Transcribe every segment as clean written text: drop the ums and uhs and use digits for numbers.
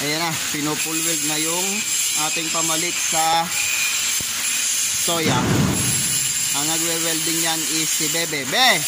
Ayan na, pinupulweld na yung ating pamalit sa soya. Ang nagwe-welding yan is si Bebe.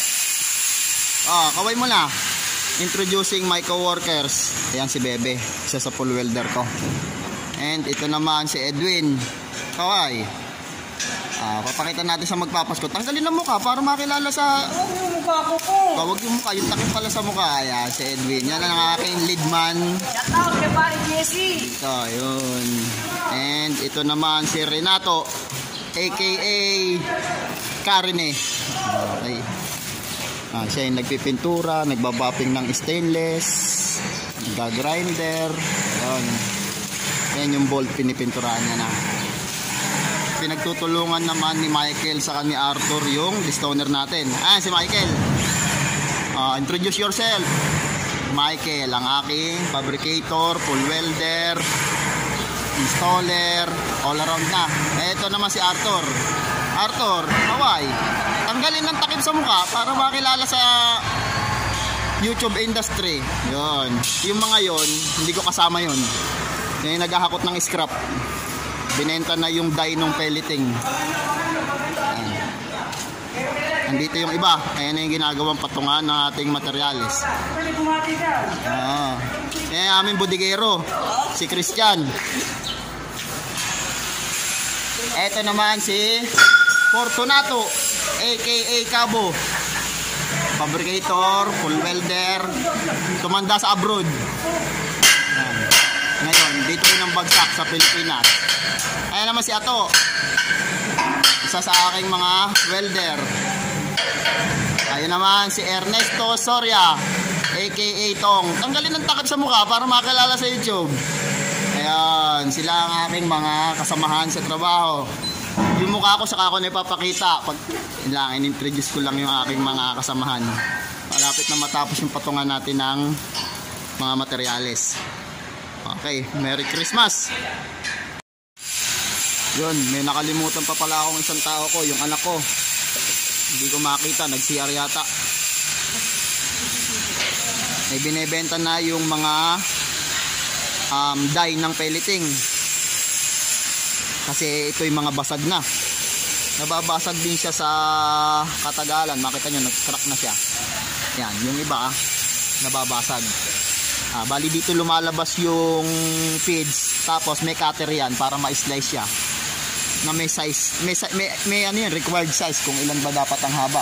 Kaway mo na. Introducing my co-workers. Ayan si Bebe, isa sa pull welder ko. And ito naman si Edwin. Kaway. Papakita natin sa magpapasko. Tanggalin ang mukha para makilala sa... Huwag yung mukha ko po. Huwag yung mukha, yung takip pala sa mukha. Ayan si Edwin. Yan ang aking lead man. Shout out kay Pare Jesse. Ito, yun. And ito naman si Renato, aka Karine. Okay. Siya yung nagpipintura, nagbabapping ng stainless, nag-grinder. Yan yung bolt, pinipinturahan niya na. Pinagtutulungan naman ni Michael sa ni Arthur yung stoner natin. Si Michael. Introduce yourself. Michael, ang aking fabricator, pull welder, installer, all around na. Ito naman si Arthur. Arthur, kaway. Tanggalin ng takip sa mukha para makilala sa YouTube industry. Yun. Yung mga yon, hindi ko kasama yun. Yung naghahakot ng scrap. Binenta na yung die ng pelleting. Andito yung iba. Ayan na yung ginagawang patungan ng ating materyales. Ayan aming bodigero, si Christian. Ito naman si Fortunato, aka Cabo. Fabricator, full welder, tumanda sa abroad. Ngayon, dito rin ang bagsak sa Pilipinas. Ayan naman si Ato, isa sa aking mga welder. Ayun naman si Ernesto Soria, aka Tong. Tanggalin ng takip sa mukha para makilala sa YouTube. Ayan, sila ang aking mga kasamahan sa trabaho. Yung mukha ko saka ako na ipapakita. Pag in-introduce ko lang yung aking mga kasamahan. Malapit na matapos yung patungan natin ng mga materyales. Okay, Merry Christmas! Yun, may nakalimutan pa pala akong isang tao ko, yung anak ko. Hindi ko makita, nag-CR yata. May binebenta na yung mga die ng pelleting. Kasi ito yung mga basag na. Nababasag din siya sa katagalan. Makita nyo, nag-crack na siya. Yan, yung iba nababasag. Bali dito lumalabas yung feeds. Tapos may cutter yan para ma-slice siya. Na may size, may ano yan, required size kung ilan ba dapat ang haba.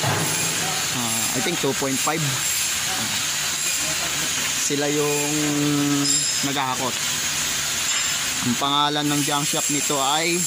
I think 2.5. Sila yung naghahakot. Ang pangalan ng junk shop nito ay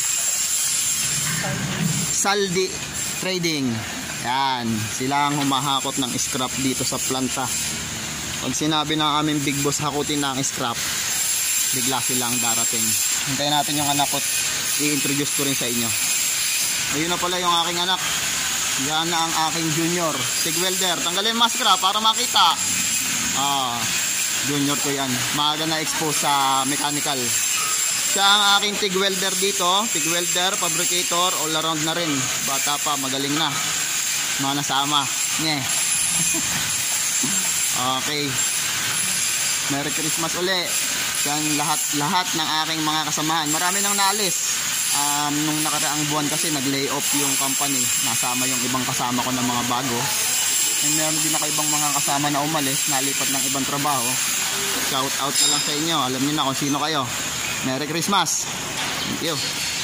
Saldi Trading. Yan, sila ang humahakot ng scrap dito sa planta. Pag sinabi ng aming big boss hakutin ng scrap, bigla silang darating. Hintayin natin yung anak ko, i-introduce ko rin sa inyo. Ayun na pala yung aking anak. Yan na ang aking junior, TIG welder. Tanggalin yung maskara para makita. Junior ko yan. Maaga na expose sa mechanical. Siya ang aking TIG welder dito. TIG welder, fabricator, all around na rin. Bata pa, magaling na. Mga nasama. Nye. Okay. Merry Christmas uli. Yan lahat ng aking mga kasamahan. Marami nang naalis. Nung nakaraang buwan kasi nag-lay off yung company. Nasama yung ibang kasama ko ng mga bago. And meron din ako ibang mga kasama na umalis, nalipat ng ibang trabaho. Shout out na lang sa inyo. Alam niyo na kung sino kayo. Merry Christmas. Thank you.